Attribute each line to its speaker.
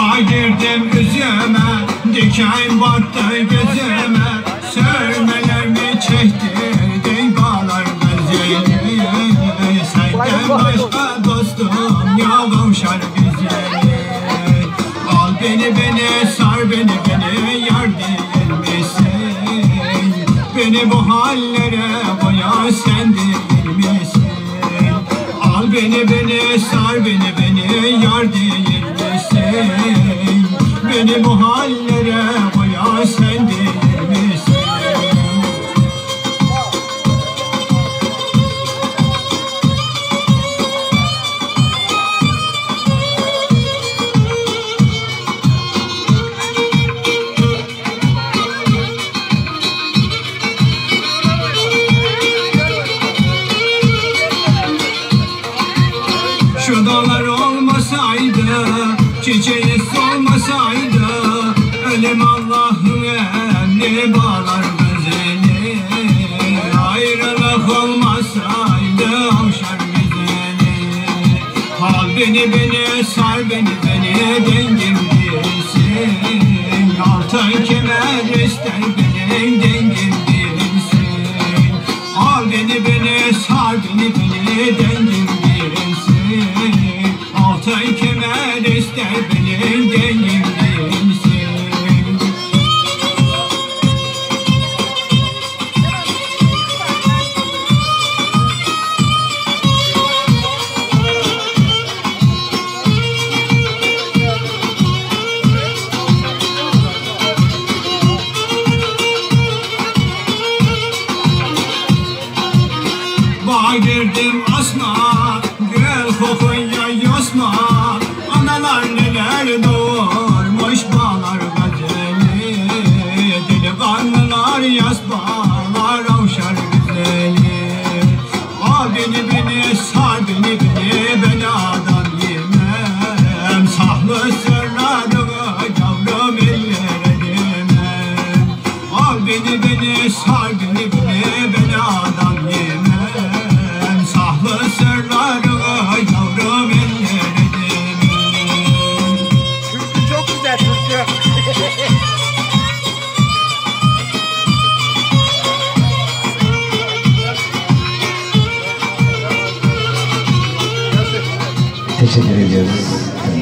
Speaker 1: Bağ girdim üzüme, diken battı gözüme. Sövmelerimi çektirdin bağlar güzeli. Senden başka dostum yok kavşar güzeli. Al beni sar beni yar değil misin? Beni bu hallere koyan sen değil misin? Al beni sar beni yar değil misin? Beni bu hallere koyan sen değil misin? Şu dağlar olmasaydı, çiçeği solmasaydı, ölüm Allah'ın emri bağlar güzeli. Ayrılık olmasaydı avşar güzeli. Al beni sar beni dengim değilsin. Altın kemer ister benim dengim değilsin. Al beni sar beni dengim değilsin. Altın kemer ister benim dengim değilsin. Bağa girdim asma, gül kokuya yosma. Analar neler doğurmuş bağlar güzeli. Delikanlılar yas bağlar avşar güzeli. Al beni sar beni beladan yemem. Sahlı sırlarını yavrum ellere demem. Al beni sar beni beladan yemem. Sahlı sırlarını yavrum ellere demem.
Speaker 2: Türkü çok güzel Türkü.
Speaker 3: Teşekkür ediyoruz.